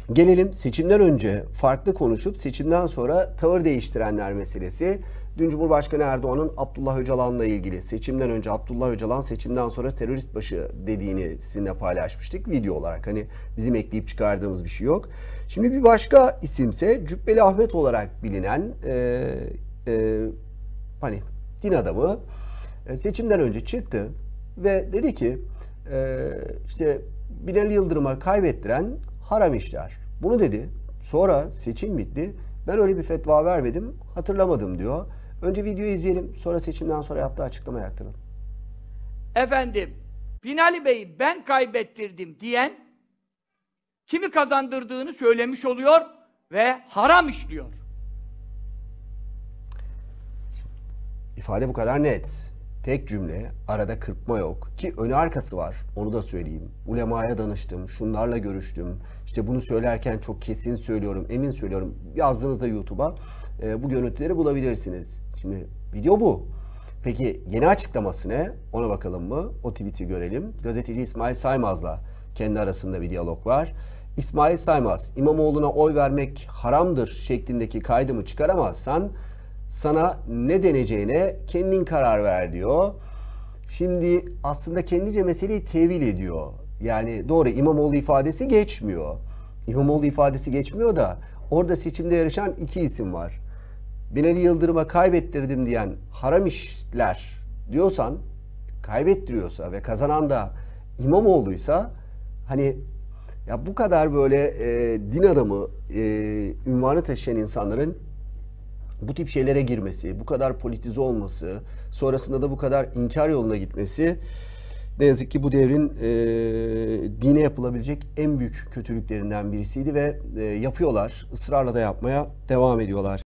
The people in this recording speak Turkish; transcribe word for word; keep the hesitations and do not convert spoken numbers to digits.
Gelelim seçimden önce farklı konuşup seçimden sonra tavır değiştirenler meselesi. Dün Cumhurbaşkanı Erdoğan'ın Abdullah Öcalan'la ilgili seçimden önce Abdullah Öcalan, seçimden sonra terörist başı dediğini sizinle paylaşmıştık video olarak. Hani bizim ekleyip çıkardığımız bir şey yok. Şimdi bir başka isimse Cübbeli Ahmet olarak bilinen e, e, hani din adamı e, seçimden önce çıktı ve dedi ki e, işte Binali Yıldırım'a kaybettiren haram işler. Bunu dedi. Sonra seçim bitti. Ben öyle bir fetva vermedim, hatırlamadım diyor. Önce videoyu izleyelim, sonra seçimden sonra yaptığı açıklamayı aktaralım. Efendim, Binali Bey'i ben kaybettirdim diyen kimi kazandırdığını söylemiş oluyor ve haram işliyor. İfade bu kadar net. Tek cümle, arada kırpma yok. Ki önü arkası var, onu da söyleyeyim. Ulemaya danıştım, şunlarla görüştüm. İşte bunu söylerken çok kesin söylüyorum, emin söylüyorum. Yazdığınızda YouTube'a e, bu görüntüleri bulabilirsiniz. Şimdi video bu. Peki yeni açıklaması ne? Ona bakalım mı? O tweet'i görelim. Gazeteci İsmail Saymaz'la kendi arasında bir diyalog var. İsmail Saymaz, İmamoğlu'na oy vermek haramdır şeklindeki kaydımı çıkaramazsan sana ne deneceğine kendin karar ver diyor. Şimdi aslında kendince meseleyi tevil ediyor. Yani doğru, İmamoğlu ifadesi geçmiyor. İmamoğlu ifadesi geçmiyor da orada seçimde yarışan iki isim var. Binali Yıldırım'a kaybettirdim diyen haram işler diyorsan, kaybettiriyorsa ve kazanan da İmamoğlu'ysa, hani ya bu kadar böyle e, din adamı e, ünvanı taşıyan insanların bu tip şeylere girmesi, bu kadar politize olması, sonrasında da bu kadar inkar yoluna gitmesi ne yazık ki bu devrin e, dine yapılabilecek en büyük kötülüklerinden birisiydi ve e, yapıyorlar, ısrarla da yapmaya devam ediyorlar.